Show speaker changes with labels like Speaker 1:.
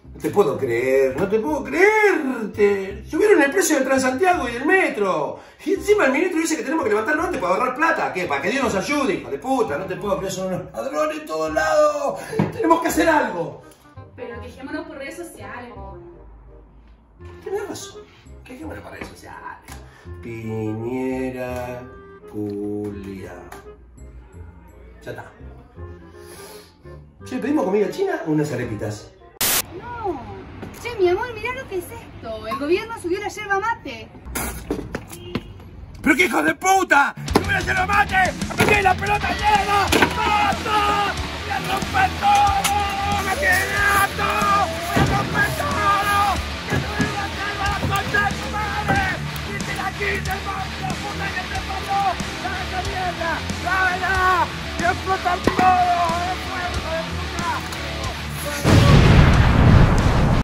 Speaker 1: No te puedo creer, no te puedo creer. Subieron el precio del Transantiago y del metro. Y encima el ministro dice que tenemos que levantarlo antes para ahorrar plata. ¿Qué? Para que Dios nos ayude, hijo de puta. No te puedo creer, son unos ladrones en todos lados. Tenemos que hacer algo.
Speaker 2: Pero quejémonos por redes sociales, por...
Speaker 1: Tienes razón. Quejémonos por redes sociales. Piñera, Julia. Ya está. Che, ¿pedimos comida china o unas arepitas?
Speaker 2: No. Che, mi amor, mirá lo que es esto. El gobierno subió la yerba mate.
Speaker 1: ¡Pero qué hijo de puta! ¡Subió la yerba mate! ¡Me la pelota llena! ¡Basta! ¡Voy a romper todo! ¡Me tiene harto! ¡Voy a romper todo! ¡Que sube la yerba a la concha de tu madre! ¡Y te la quite, la puta que te pasó! ¡Dame esa mierda! ¡Dámela! ¡Y explotar todo!